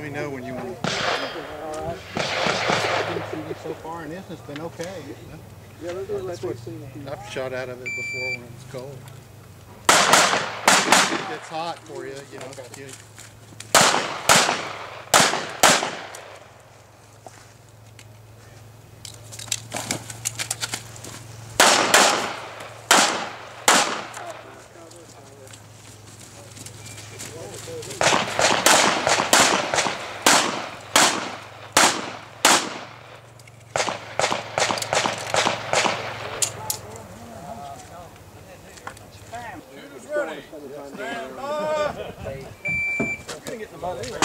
me know when you want to. Alright. I've been shooting so far and this has been okay. Yeah, that's what I've shot out of it before when it's cold. It gets hot for you, you know. Okay. Ready. Stand by. We're gonna get the mud anyway.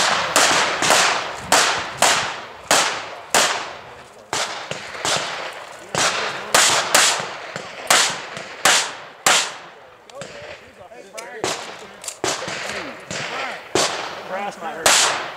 Brass might hurt.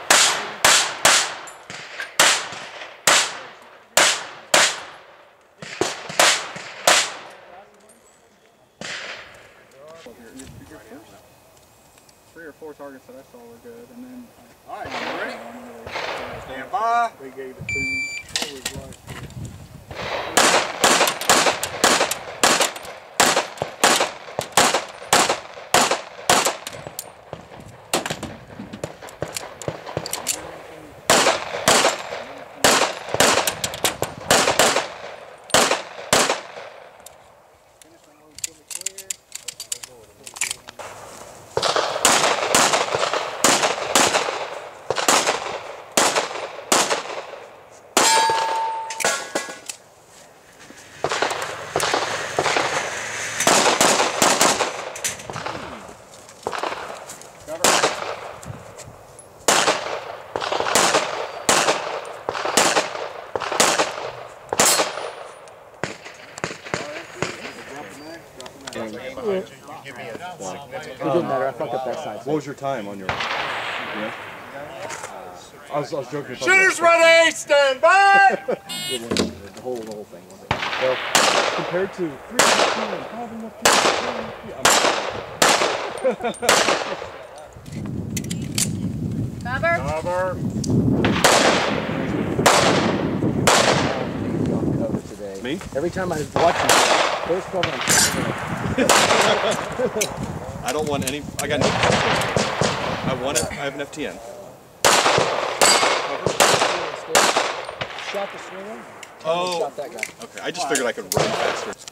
Your first 3 or 4 targets that I saw were good, and then All right, you ready? Stand by. we gave it to him. It didn't matter, I fucked up that side. What was your time on your... Yeah? I was joking. Shooters ready. Stand by. The whole thing wasn't. Well, compared to 3 and 5 and left Cover. Cover today. Me? Every time I watch you, there's cover on I don't want any... I got no... I want it. I have an FTN. Shot the swinger. Oh. Shot that guy. Okay, I just figured I could run faster.